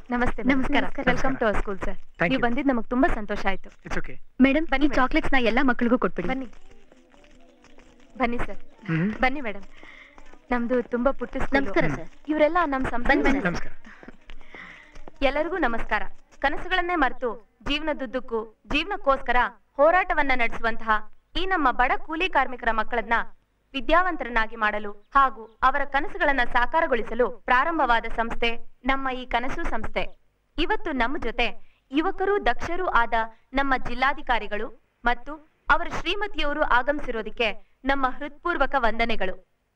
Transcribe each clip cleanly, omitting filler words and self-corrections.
ನಮಸ್ತೆ. ನಮಸ್ಕಾರ. Welcome to our school sir. ನೀವು ಬಂದಿದ್ದು ನಮಗೆ ತುಂಬಾ ಸಂತೋಷ ಆಯ್ತು. It's okay. ಮೇಡಮ್, ಬನ್ನಿ, ಚಾಕ್ಲೇಟ್ಸ್ ನ ಎಲ್ಲಾ ಮಕ್ಕಳಿಗೂ ಕೊಟ್ಬಿಡಿ. ಬನ್ನಿ ಬನ್ನಿ ಸರ್. ಬನ್ನಿ ಮೇಡಮ್. ನಮ್ದು ತುಂಬಾ ಪುಟ್ಟ ಸ್ಕೂಲ್. ನಮಸ್ಕಾರ ಸರ್. ಇವರೆಲ್ಲ ನಮ್ಮ ಸಂಸ್ಥೆ. ನಮಸ್ಕಾರ. ಎಲ್ಲರಿಗೂ ನಮಸ್ಕಾರ. ಕನಸುಗಳನ್ನೇ ಮರೆತು ಜೀವನದುದ್ದಕ್ಕೂ ಜೀವನಕ್ಕೋಸ್ಕರ ಹೋರಾಟವನ್ನ ನಡೆಸುವಂತಹ ಈ ನಮ್ಮ ಬಡ ಕೂಲಿ ಕಾರ್ಮಿಕರ ಮಕ್ಕಳನ್ನ ವಿದ್ಯಾವಂತರನ್ನಾಗಿ ಮಾಡಲು ಹಾಗೂ ಅವರ ಕನಸುಗಳನ್ನ ಸಾಕಾರಗೊಳಿಸಲು ಪ್ರಾರಂಭವಾದ ಸಂಸ್ಥೆ ನಮ್ಮ ಈ ಕನಸು ಸಂಸ್ಥೆ. ಇವತ್ತು ನಮ್ಮ ಜೊತೆ ಯುವಕರು ದಕ್ಷರೂ ಆದ ನಮ್ಮ ಜಿಲ್ಲಾಧಿಕಾರಿಗಳು ಮತ್ತು ಅವರ ಶ್ರೀಮತಿಯವರು ಆಗಮಿಸಿರೋದಕ್ಕೆ ನಮ್ಮ ಹೃತ್ಪೂರ್ವಕ ವಂದನೆಗಳು.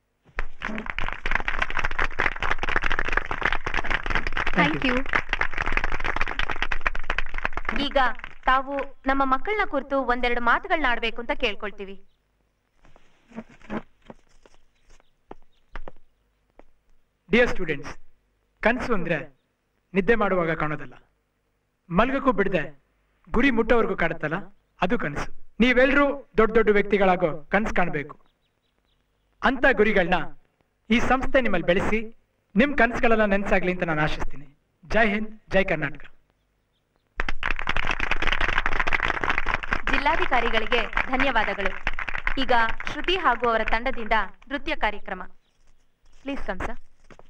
Thank you. ಈಗ ತಾವು ನಮ್ಮ ಮಕ್ಕಳನ್ನ ಕುರಿತು ಒಂದೆರಡು ಮಾತುಗಳನ್ನ ಆಡ್ಬೇಕು ಅಂತ ಕೇಳ್ಕೊಳ್ತೀವಿ. ಡಿಯರ್ ಸ್ಟೂಡೆಂಟ್ಸ್, ಕನಸು ಅಂದ್ರೆ ನಿದ್ದೆ ಮಾಡುವಾಗ ಕಾಣೋದಲ್ಲ, ಮಲ್ಗಕ್ಕೂ ಬಿಡದೆ ಗುರಿ ಮುಟ್ಟೋವರೆಗೂ ಕಾಡುತ್ತಲ್ಲ, ಅದು ಕನಸು. ನೀವೆಲ್ಲರೂ ದೊಡ್ಡ ದೊಡ್ಡ ವ್ಯಕ್ತಿಗಳಾಗೋ ಕನಸು ಕಾಣಬೇಕು. ಅಂತ ಗುರಿಗಳನ್ನ ಈ ಸಂಸ್ಥೆ ನಿಮ್ಮಲ್ಲಿ ಬೆಳೆಸಿ ನಿಮ್ ಕನಸುಗಳೆಲ್ಲ ನೆನಸಾಗ್ಲಿ ಅಂತ ನಾನು ಆಶಿಸ್ತೀನಿ. ಜೈ ಹಿಂದ್, ಜೈ ಕರ್ನಾಟಕ. ಜಿಲ್ಲಾಧಿಕಾರಿಗಳಿಗೆ ಧನ್ಯವಾದಗಳು. ಈಗ ಶ್ರುತಿ ಹಾಗೂ ಅವರ ತಂಡದಿಂದ ನೃತ್ಯ ಕಾರ್ಯಕ್ರಮ. Please come sir.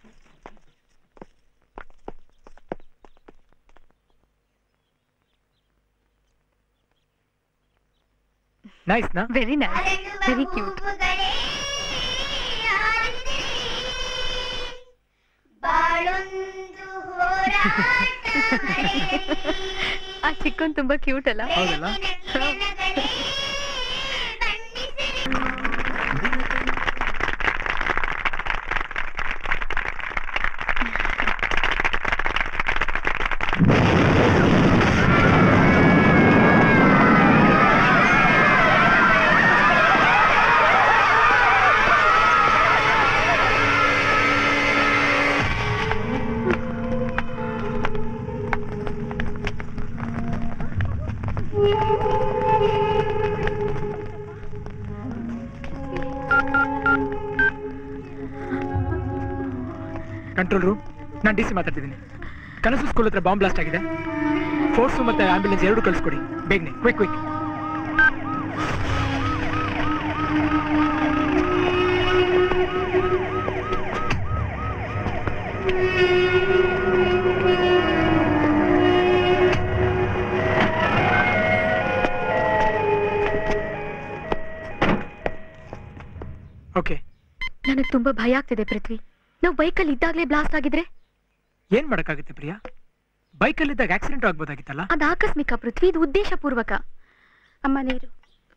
ನೈಸ್ ನಾ? Very nice, very cute. ಆ ಚಿಕ್ಕನ್ ತುಂಬಾ ಕ್ಯೂಟ್ ಅಲ್ಲ? ಹೌದಲ್ಲ? ಕಂಟ್ರೋಲ್ ರೂಮ್, ನಾನು ಡಿ ಸಿ ಮಾತಾಡ್ತಿದ್ದೀನಿ. ಕನಸು ಸ್ಕೂಲ್ ಹತ್ರ ಬಾಂಬ್ ಬ್ಲಾಸ್ಟ್ ಆಗಿದೆ. ಫೋರ್ಸು ಮತ್ತೆ ಆಂಬ್ಯುಲೆನ್ಸ್ ಎರಡು ಕಳಿಸ್ಕೊಡಿ ಬೇಗನೆ, ಕ್ವಿಕ್ ಕ್ವಿಕ್. ಓಕೆ. ನನಗೆ ತುಂಬಾ ಭಯ ಆಗ್ತಿದೆ ಪೃಥ್ವಿ. ನಾವು ಬೈಕಲ್ಲಿ ಇದ್ದಾಗಲೇ ಬ್ಲಾಸ್ಟ್ ಆಗಿದ್ರೆ ಏನ್ ಮಾಡಕ್ಕಾಗುತ್ತೆ ಪ್ರಿಯಾ? ಬೈಕಲ್ಲಿ ಇದ್ದಾಗ ಆಕ್ಸಿಡೆಂಟ್ ಆಗ್ಬೋದಾಗಿತ್ತಲ್ಲ. ಅದು ಆಕಸ್ಮಿಕ ಪೃಥ್ವಿ, ಇದು ಉದ್ದೇಶ ಪೂರ್ವಕ. ಅಮ್ಮ ನೀರು.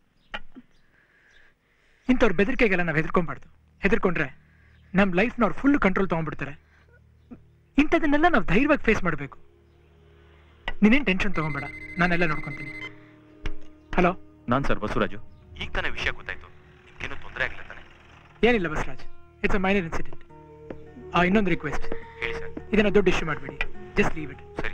ಇಂಥವ್ರ ಬೆದರಿಕೆಗೆಲ್ಲ ನಾವು ಹೆದರ್ಕೊಂಬಾರ್ದು. ಹೆದರ್ಕೊಂಡ್ರೆ ನಮ್ ಲೈಫ್ನ ಅವ್ರು ಫುಲ್ ಕಂಟ್ರೋಲ್ ತಗೊಂಡ್ಬಿಡ್ತಾರೆ. ಇಂಥದನ್ನೆಲ್ಲ ನಾವು ಧೈರ್ಯವಾಗಿ ಫೇಸ್ ಮಾಡಬೇಕು. ನೀನೇನ್ ಟೆನ್ಷನ್ ತಗೊಂಬೇಡ, ನಾನೆಲ್ಲ ನೋಡ್ಕೊಂತೀನಿ. ಹಲೋ, ನಾನ್ ಸರ್ ಬಸವರಾಜು. ಈಗ ತಾನೇ ವಿಷಯ ಗೊತ್ತಾಯ್ತು. ನಿಮ್ಗೇನು ತೊಂದರೆ ಆಗಿಲ್ಲ ತಾನೆ? ಏನಿಲ್ಲ Basavaraj, it's a minor incident. ಇನ್ನೊಂದು ರಿಕ್ವೆಸ್ಟ್ ಹೇಳಿ ಸರ್. ಇದನ್ನ ದೊಡ್ಡ ಇಶ್ಯೂ ಮಾಡಬೇಡಿ, ಜಸ್ಟ್ ಲೀವ್ ಇಟ್.